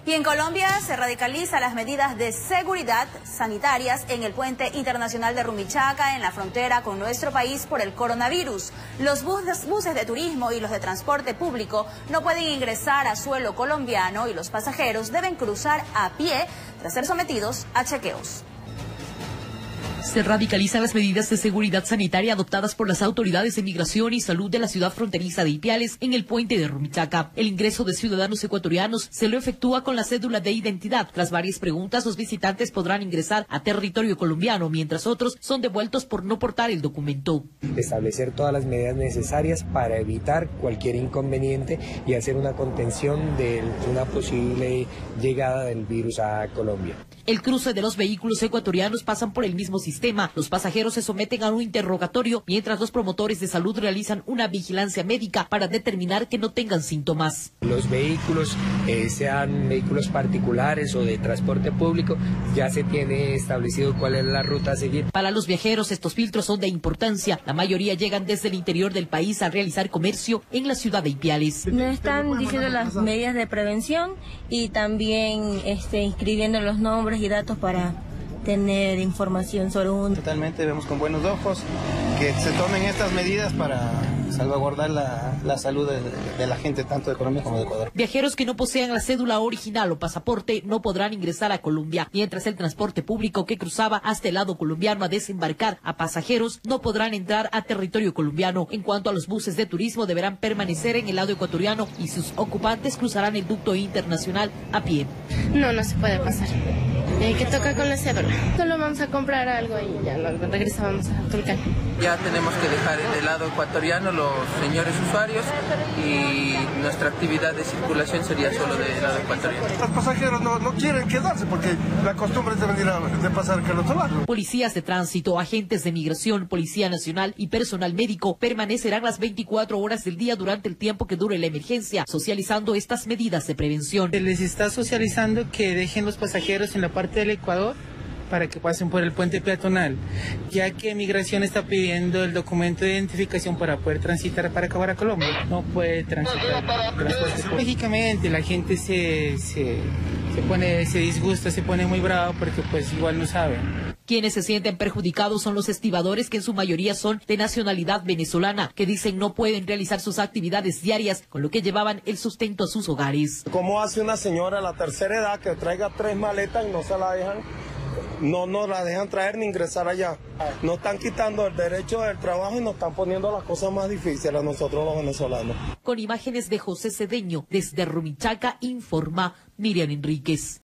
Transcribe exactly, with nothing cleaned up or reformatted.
Y en Colombia se radicalizan las medidas de seguridad sanitarias en el puente internacional de Rumichaca, en la frontera con nuestro país por el coronavirus. Los buses, buses de turismo y los de transporte público no pueden ingresar a suelo colombiano y los pasajeros deben cruzar a pie tras ser sometidos a chequeos. Se radicalizan las medidas de seguridad sanitaria adoptadas por las autoridades de migración y salud de la ciudad fronteriza de Ipiales en el puente de Rumichaca. El ingreso de ciudadanos ecuatorianos se lo efectúa con la cédula de identidad. Tras varias preguntas, los visitantes podrán ingresar a territorio colombiano, mientras otros son devueltos por no portar el documento. Establecer todas las medidas necesarias para evitar cualquier inconveniente y hacer una contención de una posible llegada del virus a Colombia. El cruce de los vehículos ecuatorianos pasan por el mismo sistema. Los pasajeros se someten a un interrogatorio, mientras los promotores de salud realizan una vigilancia médica para determinar que no tengan síntomas. Los vehículos, eh, sean vehículos particulares o de transporte público, ya se tiene establecido cuál es la ruta a seguir. Para los viajeros, estos filtros son de importancia. La mayoría llegan desde el interior del país a realizar comercio en la ciudad de Ipiales. Nos están diciendo las medidas de prevención y también este, inscribiendo los nombres y datos para tener información sobre un... Totalmente, vemos con buenos ojos que se tomen estas medidas para salvaguardar la, la salud de, de la gente, tanto de Colombia como de Ecuador. Viajeros que no posean la cédula original o pasaporte no podrán ingresar a Colombia, mientras el transporte público que cruzaba hasta el lado colombiano a desembarcar a pasajeros no podrán entrar a territorio colombiano. En cuanto a los buses de turismo, deberán permanecer en el lado ecuatoriano y sus ocupantes cruzarán el ducto internacional a pie. No, no se puede pasar. Eh, que toca con la cédula. Solo vamos a comprar algo y ya nos regresamos a Tulcán. Ya tenemos que dejar del lado ecuatoriano los señores usuarios y nuestra actividad de circulación sería solo del lado ecuatoriano. Los pasajeros no, no quieren quedarse porque la costumbre es de venir a de pasar que al otro lado. Policías de tránsito, agentes de migración, Policía Nacional y personal médico permanecerán las veinticuatro horas del día durante el tiempo que dure la emergencia, socializando estas medidas de prevención. Se les está socializando que dejen los pasajeros en la parte del Ecuador para que pasen por el puente peatonal, ya que Migración está pidiendo el documento de identificación para poder transitar para acabar a Colombia. No puede transitar. Lógicamente la gente se, se, se pone, se disgusta, se pone muy bravo porque pues igual no saben. Quienes se sienten perjudicados son los estibadores, que en su mayoría son de nacionalidad venezolana, que dicen no pueden realizar sus actividades diarias, con lo que llevaban el sustento a sus hogares. ¿Cómo hace una señora a la tercera edad que traiga tres maletas y no se la dejan? No nos la dejan traer ni ingresar allá. Nos están quitando el derecho del trabajo y nos están poniendo las cosas más difíciles a nosotros los venezolanos. Con imágenes de José Cedeño, desde Rumichaca, informa Miriam Enríquez.